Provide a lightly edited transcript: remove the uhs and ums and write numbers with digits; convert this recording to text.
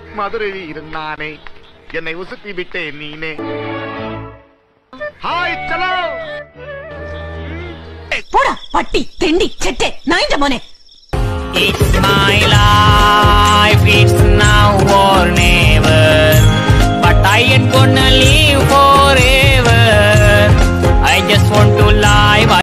மதுரையில் இருந்தானே, என்னை உசுப்பி விட்டேன் நீனே. ஹாய் சலோ. போடா பட்டி தெண்டி செட்டே நாயிந்த மோனே. It's my life, it's now or never.